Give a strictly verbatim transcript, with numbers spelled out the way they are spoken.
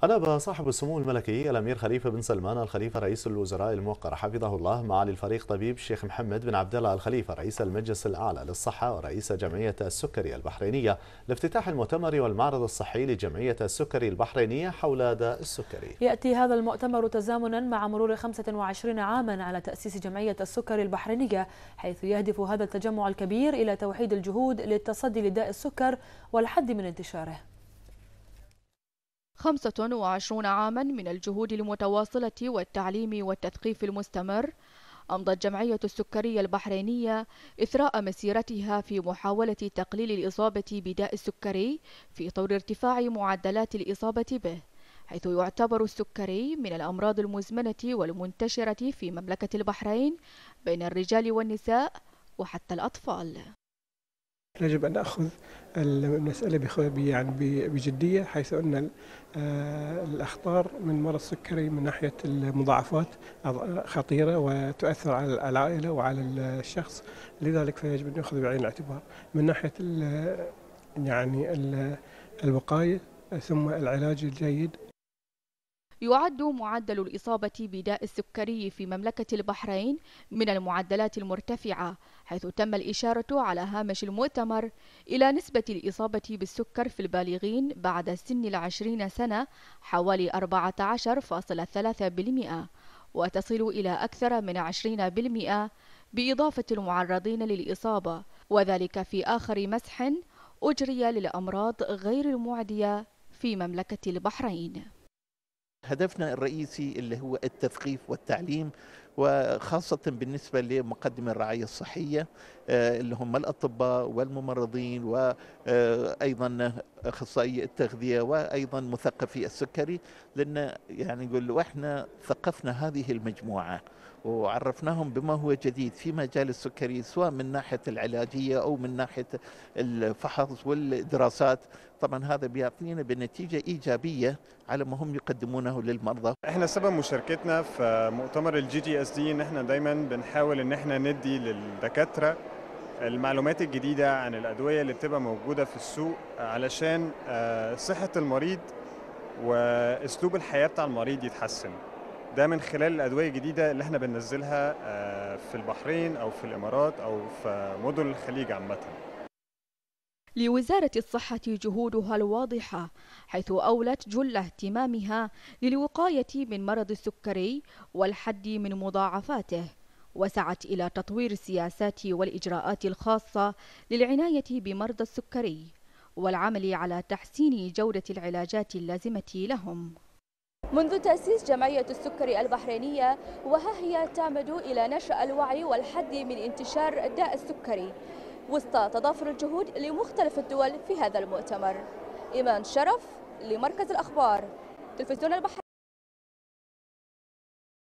أناب صاحب السمو الملكي الأمير خليفة بن سلمان الخليفة رئيس الوزراء الموقر حفظه الله معالي الفريق طبيب الشيخ محمد بن عبد الله الخليفة رئيس المجلس الأعلى للصحة ورئيس جمعية السكري البحرينية لافتتاح المؤتمر والمعرض الصحي لجمعية السكري البحرينية حول داء السكري. يأتي هذا المؤتمر تزامنا مع مرور خمسة وعشرين عاما على تأسيس جمعية السكري البحرينية، حيث يهدف هذا التجمع الكبير إلى توحيد الجهود للتصدي لداء السكر والحد من انتشاره. خمسة وعشرون عاما من الجهود المتواصلة والتعليم والتثقيف المستمر أمضت جمعية السكري البحرينية إثراء مسيرتها في محاولة تقليل الإصابة بداء السكري في طور ارتفاع معدلات الإصابة به، حيث يعتبر السكري من الأمراض المزمنة والمنتشرة في مملكة البحرين بين الرجال والنساء وحتى الأطفال. يجب أن نأخذ المسألة يعني بجدية، حيث أن الأخطار من مرض السكري من ناحية المضاعفات خطيرة وتؤثر على العائلة وعلى الشخص، لذلك فيجب أن يأخذ بعين الاعتبار من ناحية يعني الوقاية ثم العلاج الجيد. يعد معدل الإصابة بداء السكري في مملكة البحرين من المعدلات المرتفعة، حيث تم الإشارة على هامش المؤتمر إلى نسبة الإصابة بالسكر في البالغين بعد سن العشرين سنة حوالي أربعة عشر فاصلة ثلاثة بالمئة، وتصل إلى أكثر من عشرين بالمئة بإضافة المعرضين للإصابة، وذلك في آخر مسح أجري للأمراض غير المعدية في مملكة البحرين. هدفنا الرئيسي اللي هو التثقيف والتعليم، وخاصة بالنسبة لمقدمي الرعاية الصحية اللي هم الأطباء والممرضين وأيضا أخصائي التغذية وأيضا مثقفي السكري، لأن يعني نقول وإحنا ثقفنا هذه المجموعة وعرفناهم بما هو جديد في مجال السكري، سواء من ناحية العلاجية أو من ناحية الفحص والدراسات. طبعا هذا بيعطينا بنتيجة إيجابية على ما هم يقدمونه للمرضى. احنا سبب مشاركتنا في مؤتمر الجي جي اس دي ان احنا دايما بنحاول ان احنا ندي للدكاترة المعلومات الجديدة عن الأدوية اللي بتبقى موجودة في السوق، علشان صحة المريض وأسلوب الحياة بتاع المريض يتحسن، ده من خلال الأدوية الجديدة اللي احنا بننزلها في البحرين أو في الإمارات أو في مدن الخليج عامة. لوزارة الصحة جهودها الواضحة، حيث أولت جل اهتمامها للوقاية من مرض السكري والحد من مضاعفاته، وسعت إلى تطوير السياسات والإجراءات الخاصة للعناية بمرضى السكري والعمل على تحسين جودة العلاجات اللازمة لهم. منذ تأسيس جمعية السكري البحرينية وها هي تعمد إلى نشر الوعي والحد من انتشار داء السكري وسط تضافر الجهود لمختلف الدول في هذا المؤتمر. إيمان شرف لمركز الأخبار تلفزيون البحرين.